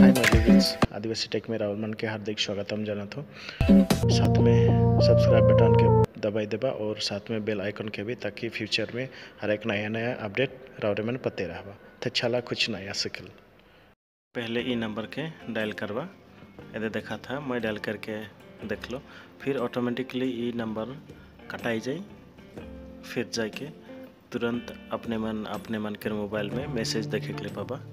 Hi my viewers, Adivasi tech में राहुल मन के हार्दिक स्वागतम जानात हो। साथ में सब्सक्राइब बटन के दबाई देबा और साथ में बेल आइकन के भी, ताकि फ्यूचर में हर एक नया नया अपडेट राउरे मन पते रहबा। तो चला कुछ नया सीखल। पहले ई नंबर के डायल करवा, ये देखा था मैं डायल करके देख लो, फिर ऑटोमेटिकली ई नंबर कटाई जाए, फिर जाके तुरंत अपने मन के मोबाइल में मैसेज देखे के लिए पाबा।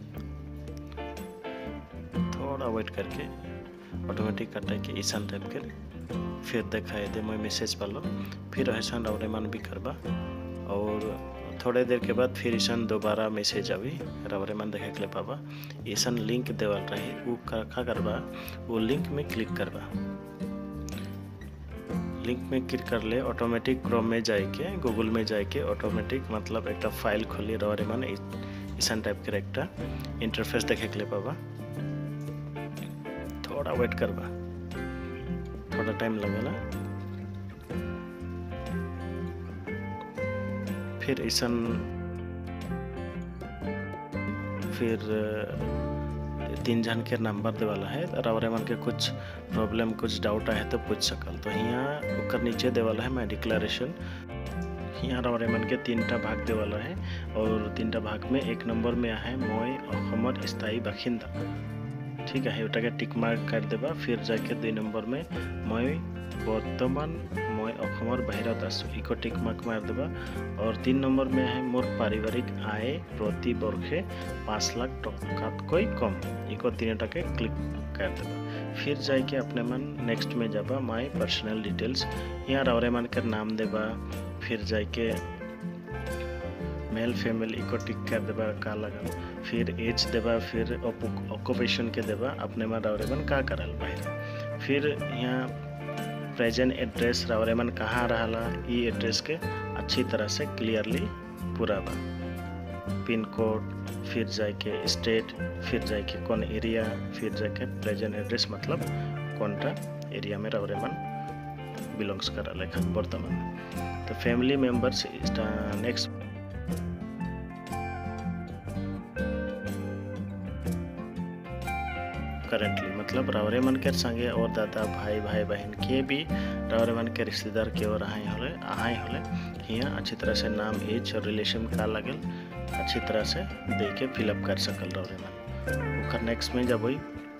थोड़ा वेट करके ऑटोमेटिक कटाई के ईसान टाइप के फिर दिखाई दे मैं मैसेज पालो, फिर ऐसा राउरे मन भी करबा और थोड़े देर के बाद फिर ईसान दोबारा मैसेज आवी राउरे मन देखे के लिए पाबा। ईसान लिंक देवल रही वो का करबा, वो लिंक में क्लिक करबा। लिंक में क्लिक कर ले ऑटोमेटिक क्रोम में जाके गूगल में जाके ऑटोमेटिक मतलब एक फाइल खोली राउरे मन ईसान टाइप के एक इंटरफेस देखे के लिए पाबा। थोड़ा वेट करबा, थोड़ा टाइम लगेगा। फिर ईसन फिर 3 जन के नंबर दे वाला है, रावरे मन के कुछ प्रॉब्लम कुछ डाउट आए तो पूछ सकल। तो यहाँ ऊपर नीचे दे वाला है मैं डिक्लेरेशन। यहाँ रावरे मन के 3टा भाग दे वाला है और 3टा भाग में 1 नंबर में है मैं अहोमर स्थायी बासिंदा, ठीक है, उटा के टिक मार्क कर देबा। फिर जाके 2 नंबर में मैं बर्तमान मैं अहोमर बाहिरत आसो, इको टिक मार्क मार देबा। और 3 नंबर में है मोर पारिवारिक आय प्रति वर्षे 5 लाख टकातকৈ कम, इको 3टा के क्लिक कर देबा। फिर जाके अपने मन नेक्स्ट में जाबा माय पर्सनल डिटेल्स। यहाँ रावरे मन के नाम देबा, फिर जाके मेल फीमेल इको टिक कर देबा का लगा, फिर एज देबा, फिर ऑक्यूपेशन के देबा अपने मन रावरे मन का करल बाहर। फिर यहाँ प्रेजेंट एड्रेस रावरे मन कहाँ रहला, ई एड्रेस के अच्छी तरह से क्लियरली पूरा बा। पिन कोड, फिर जाके स्टेट, फिर जाके कौन एरिया, फिर जाके प्रेजेंट एड्रेस मतलब कौनटा एरिया में रावरे मन बिलोंग्स कर लेखन वर्तमान। तो फैमिली मेम्बर्स नेक्स्ट करेंटली मतलब रावरे मन के संगे और दादा भाई बहन के भी रावरे मन के रिश्तेदार के और आए होले यहाँ अच्छी तरह से नाम एज और रिलेशन का लगल अच्छी तरह से दे के फिलअप कर सकल रावरे मन। नेक्स्ट में जब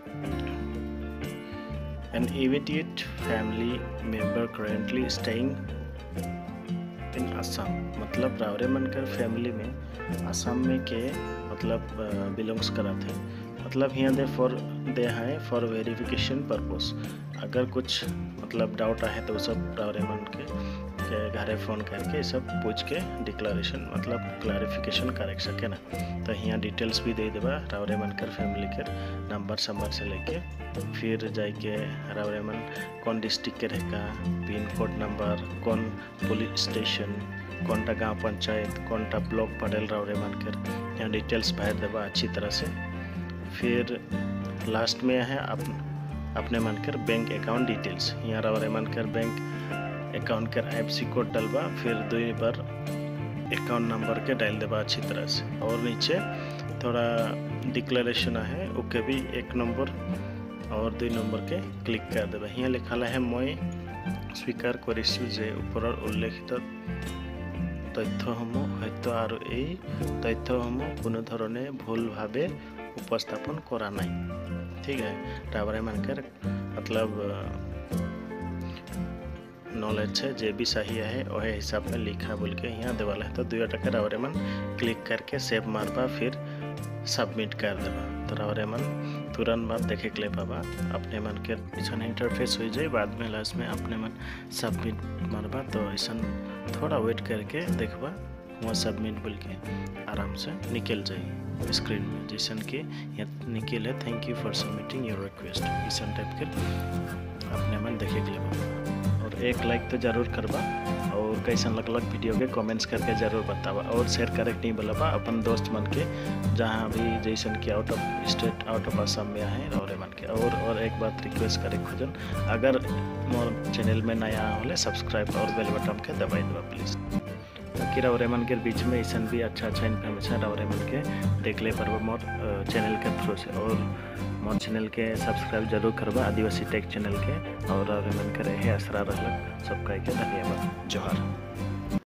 an immediate family member currently staying in Assam मतलब रावरे मन के फैमिली में असम में के मतलब बिलोंग्स कराते हैं। मतलब यहाँ दे हैं फॉर वेरिफिकेशन पर्पस। अगर कुछ मतलब डाउट आए तो सब रावरे मन के घरे फ़ोन करके सब पूछ के डिक्लेरेशन मतलब क्लैरिफिकेशन कर सके ना। तो यहाँ डिटेल्स भी दे देबा रावरे मन कर फैमिली के नंबर से लेके, फिर जाके रावरे मन कौन डिस्ट्रिक्ट के रहेगा, पिन कोड नंबर, कौन पुलिस स्टेशन, कौनटा गाँव पंचायत, कौनटा ब्लॉक पड़ेल रावरे मन कर यहाँ डिटेल्स बाहर देबा अच्छी तरह से। फिर लास्ट में है अपने मन कर बैंक अकाउंट डिटेल्स। यहाँ रावरे मन कर बैंक अकाउंट कर IFSC कोड डलबा, फिर 2 बार अकाउंट नंबर के डाल देबा अच्छी तरह से। और नीचे थोड़ा डिक्लेरेशन है ओके भी 1 नंबर और 2 नंबर के क्लिक कर देबा। यहाँ लिखा है मैं स्वीकार करिछु जे ऊपर उल्लेखित तथ्यসমূह हयতো और এই तथ्यসমূह কোনো ধরনে ভুলভাবে उपस्थापन करा नहीं, ठीक है। रावरे मन के मतलब नॉलेज है जे भी सही है वह हिसाब में लिखा बोल के यहाँ देवाला है। तो 2 टके रावरे मन क्लिक करके सेव मारबा, फिर सबमिट कर देबा। तो रावरे मन तुरंत बाद देखे के लिए पाबा अपने मन के ऐसा इंटरफेस हो जाए। बाद में लास्ट में अपने मन सबमिट मारबा, तो ऐसा थोड़ा वेट करके देखबा वहाँ सबमिट बोल के आराम से निकल जाए स्क्रीन में, जैसन कि यहाँ निकल है thank you for submitting your request, इस टाइप के अपने मन देखे के लिए। और एक लाइक तो ज़रूर करबा और कैसन लगलक वीडियो के कमेंट्स करके ज़रूर बतावा और शेयर करे नहीं बोलबा अपन दोस्त मन के जहाँ भी जैसन कि out of state out of Assam में है रावरे मन के। और एक बात रिक्वेस्ट करे खुजन, अगर मोर चैनल में नया होले सब्सक्राइब और बेल बटन के दबाई देवा प्लीज़। ताकि रावरे मन के बीच में ऐसा भी अच्छा इन्फॉर्मेशन रावरे मन के देख ले पर मोर चैनल के थ्रू से। और मोर चैनल के सब्सक्राइब जरूर करबा आदिवासी टेक चैनल के। और मन करे है असरा रहलक सबका के धन्यवाद। जोहार।